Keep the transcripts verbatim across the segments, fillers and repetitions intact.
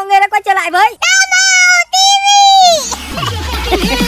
người đã quay trở lại với Đào Màu ti vi.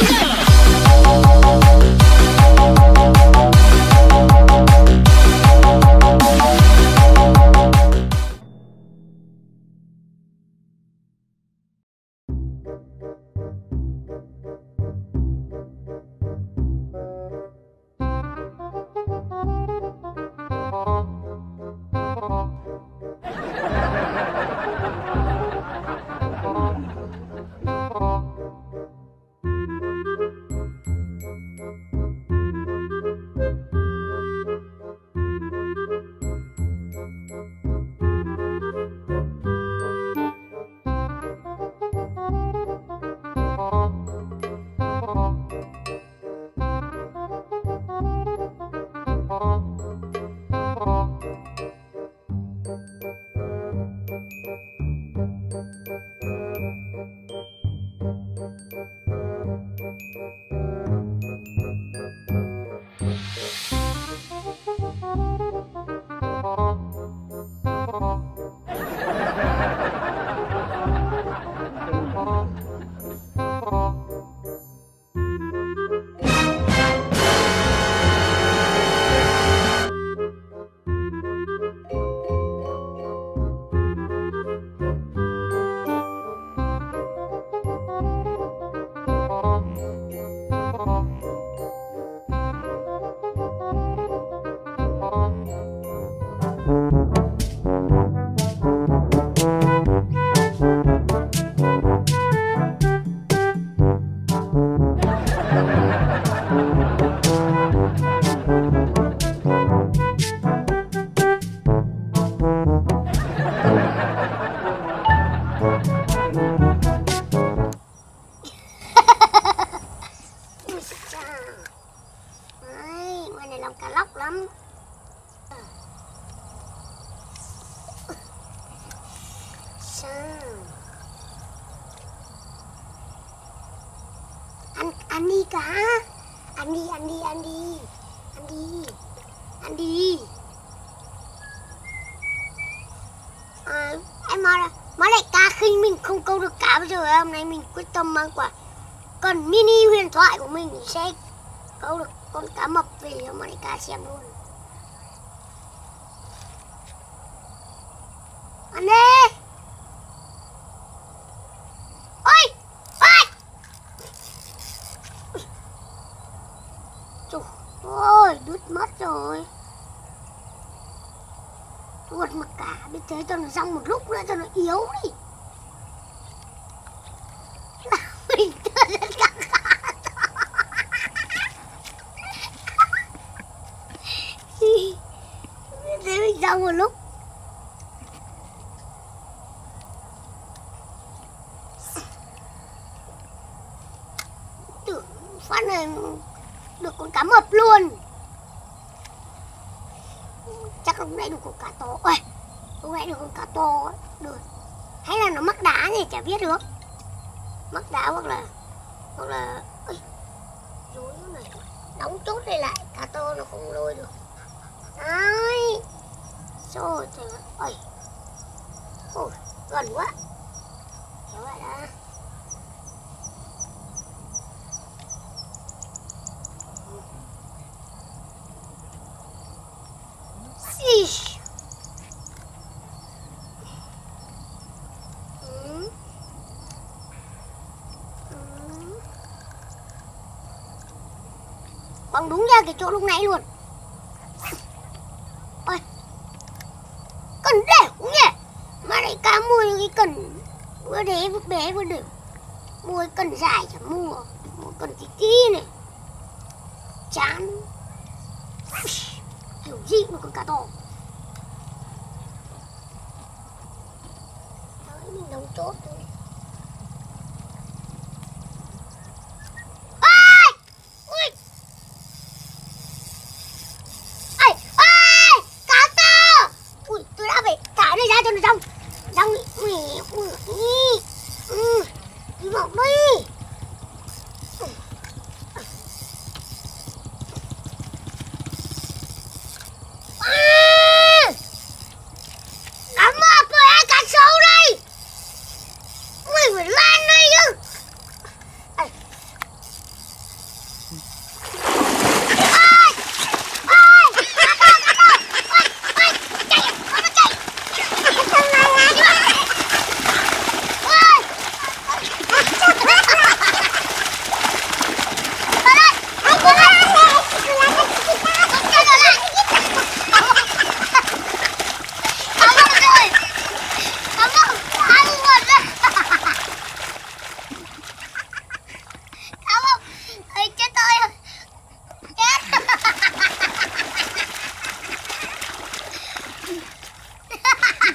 Ăn, ăn đi cá. Ăn đi, ăn đi, ăn đi. Ăn đi. Ăn đi. À, em nói là mới lại cá khi mình không câu được cá bây giờ. Hôm nay mình quyết tâm mang quả con mini huyền thoại của mình sẽ câu được con cá mập về cho mọi cá xem luôn. Ăn đi. Ôi, ôi. Trời ơi, đứt mất rồi. Tuột mà cả biết thế cho nó xong một lúc nữa cho nó yếu đi. Mình rất căng thẳng. Thế mình xong một lúc. Tưởng phát này được con cá mập luôn. Chắc lúc nãy được con cá to. Ôi, lúc nãy được con cá to được. Hay là nó mắc đá thì chả biết được. Mắc đá hoặc là hoặc là ôi, rối này đóng chốt đây lại, cá to nó không lôi được. Đấy. Rồi trời ơi. Ôi, gần quá. Kéo lại đã. Ish. Ừ. Ừ. Bóng đúng ra cái chỗ lúc nãy luôn. Ôi, cần đều cũng nhỉ. Mà lại cá mua cái cần bữa đế bé vừa đều. Mua cái cần dài chả mua. Mua cần tí tí này. Chán. Kiểu gì mà con cá to. Đấy, mình đóng chốt thôi. Ôi! Ui! Ây! Ôi! Cá to! Ui, tôi đã phải thả này ra cho nó xong. Xong đi. Ui, ui. Ừ, đi vào đi.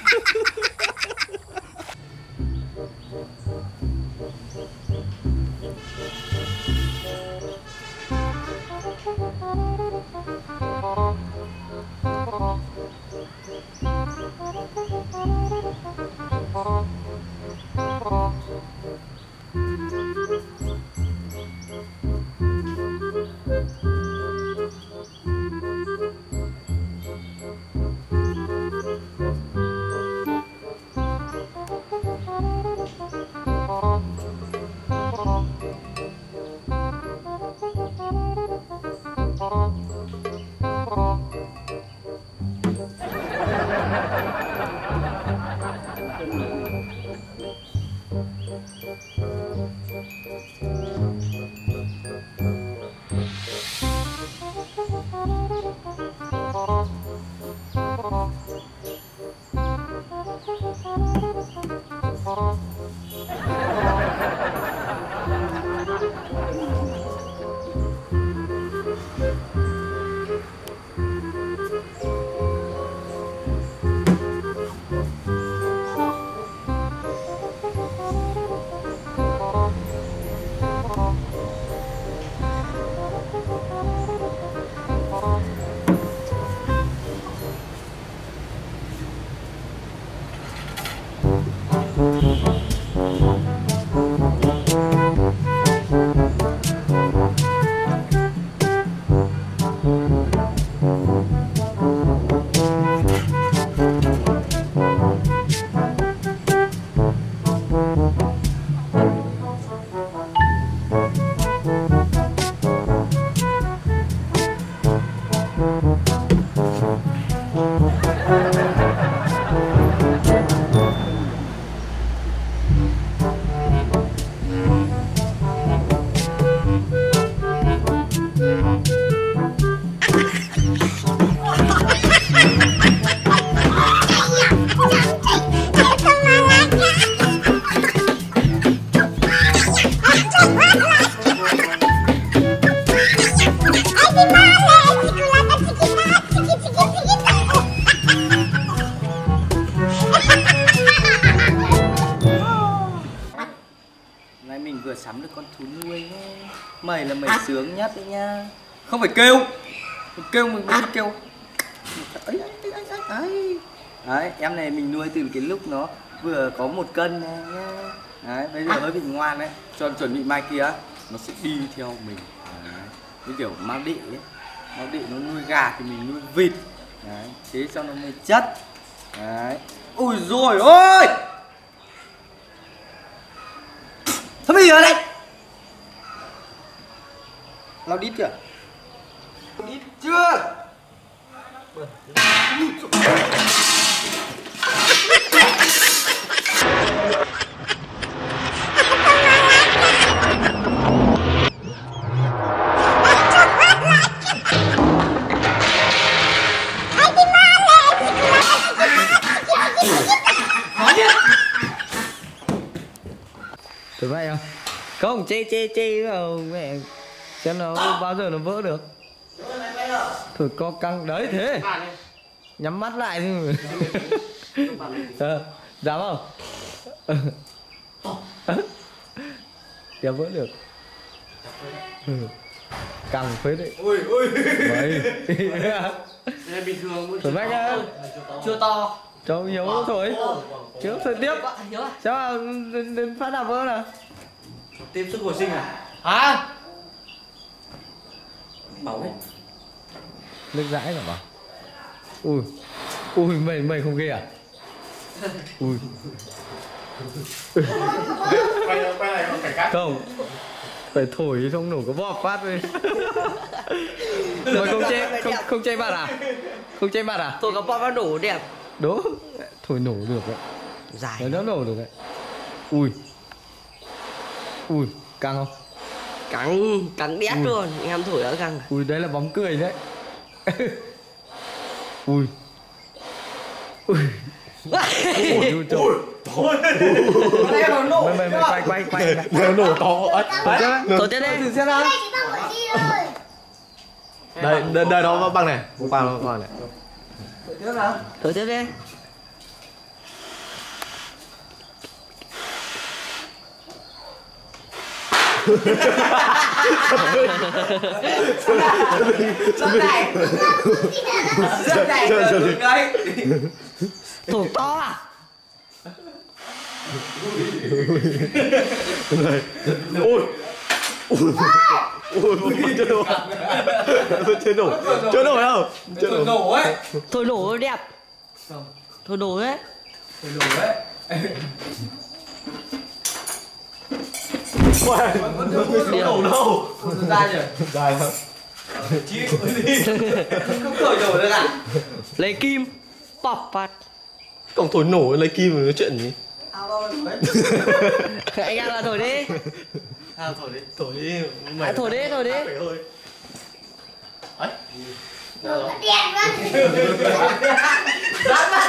Sắm được con thú nuôi ấy. Mày là mày à. Sướng nhất đấy nha. Không phải kêu. Kêu mình mới kêu. Ấy, ấy, ấy, ấy, ấy. Đấy, em này mình nuôi từ cái lúc nó vừa có một cân này nhá. Đấy, bây giờ à. Hơi bị ngoan đấy. Cho chuẩn bị mai kia nó sẽ đi theo mình. Đấy. Như kiểu Mao Đệ ấy. Mao Đệ nó nuôi gà thì mình nuôi vịt. Đấy, thế cho nó mới chất. Đấy. Ôi rồi ôi. Sao bây giờ đây? Lau đít chưa? Đít chưa? Thử vậy không? Không, chê chê chê vào mẹ xem nó bao giờ nó vỡ được. Thử co căng đấy thế. Nhắm mắt lại thì à, dám không? Kéo vỡ được. Ừ. Căng phết đấy. Ui ui. Đấy. Đây bình thường. Thử mách á. Chưa to. Cho Hiếu thôi. Chứ thôi tiếp. Sao đến phát nào vỡ nào? Tiếp sức hồi sinh à? Hả? Bảo đấy. Nước dãi cả bảo. Ui. Ui mày mày không ghê à? Ui. Quay quay lại còn cảnh khác. Không. Phải thổi xong nổ có vọt phát đi. Mày không che không không che mặt à? Không che mặt à? Thổi có bọt vào nổ đẹp. Đúng. Thổi nổ được đấy. Dài. Nó nổ được đấy. Ui. Ui, căng không? Căng, căng đét luôn, em thổi đã căng. Ui, đấy là bóng cười đấy. Ui. Ui. Ui, ui, thôi. Mày mày mày quay quay quay. Nó nổ to. Thổi tiếp đi. Thử xem nào. Đây, đây, đây nó bằng này. Bằng bằng này. Thử tiếp nào. Thổi tiếp đi. Rất này. Rất này. Rất này. Thổi to à? Này. Ôi. Ui. Ui, ui, chưa nổ. Chưa nổ. Chưa nổ đâu. Chưa Thổi nổ ấy. Thổi nổ đẹp. Thổi nổ ấy. Thổi nổ ấy. Uầy, không nổ đâu. Không ra nhỉ? Dài lắm. Chí không thổi nổ được à? Lấy kim. Bọc phạt. Cổng thổi nổ lấy kim mà nói chuyện gì? Ao bao thổi. Anh em là thổi đi. Ao thổi đi. Thổi đi. À, thổi đi, thổi đi. Phải thôi. Ấy. Nó đen quá. Dã man.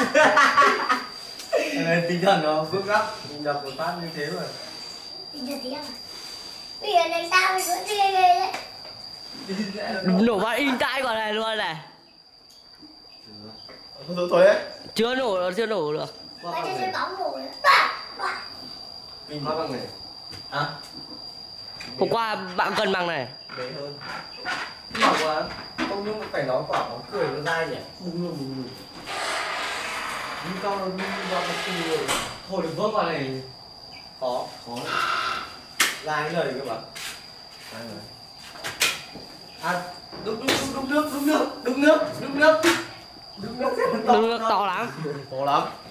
Tinh thần nó vững lắm. Mình đập một phát như thế mà. Tinh thần thế à? Bây giờ này sao mới vẫn ghê ghê đấy. Nổ vào in tai quả này luôn này. Không thổi đấy. Chưa nổ, chưa nổ được. Mà trên sân bóng nổi. Mình phát bằng này. Hả? Hôm qua bạn cần bằng này. Bé hơn. Mỏng quá. Không nhưng phải nó quả nó cười nó dai nhỉ. Bùng luôn bùng luôn. Nhưng con nó nhưng con nó cười. Thôi đừng vớt vào này. Khó. Khó. Dai cái lời cơ mà. Dai lời. À, đúc đúc đúc nước, đúc nước, đúc nước, đúc nước. Đúc nước. Đừng nước to lắm. To lắm.